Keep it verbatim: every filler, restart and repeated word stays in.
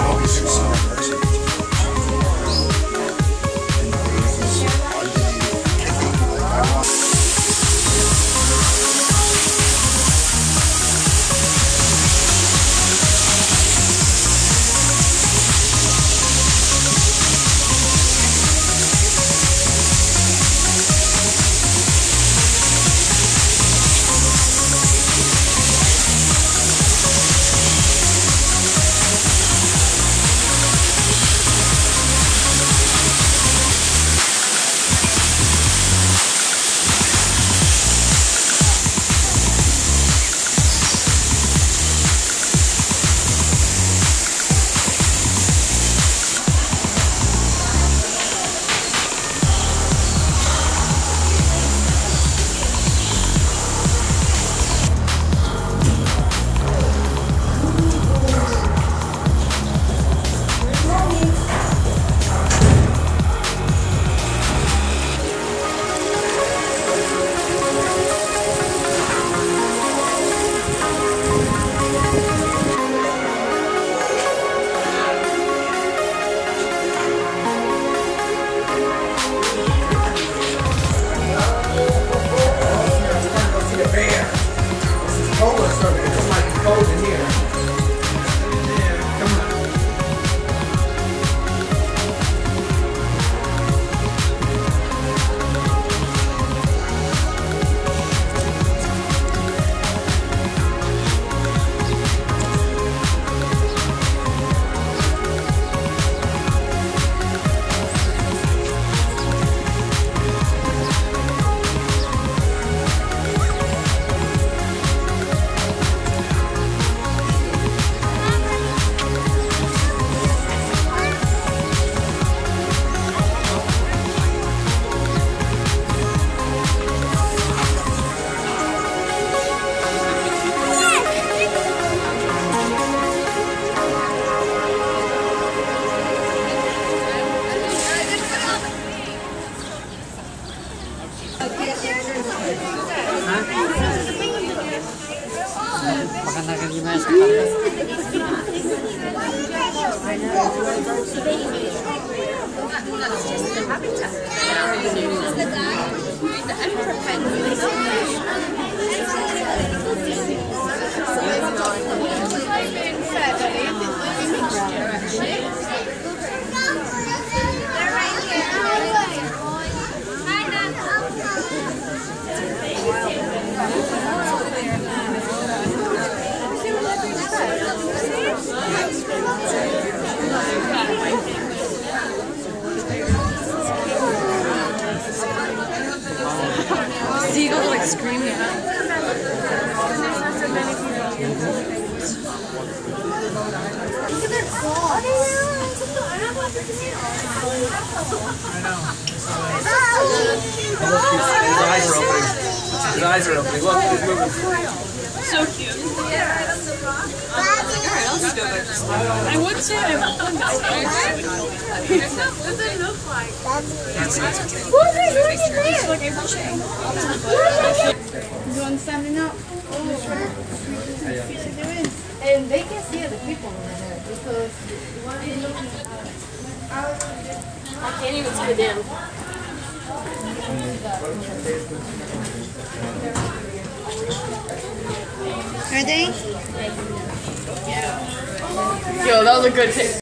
Makan gimana sekarang? Seagulls like screaming at us. Look at their claws. His eyes are opening. His eyes are opening. Look, he's moving. So cute. Alright, I'll just go back to sleep. I would say I want one back. What does it look like? What are you doing there? It's like a bushing. You want standing up? And they can see the people over there because one is looking I can't even see the dam. Are they? Yo, that was a good pick.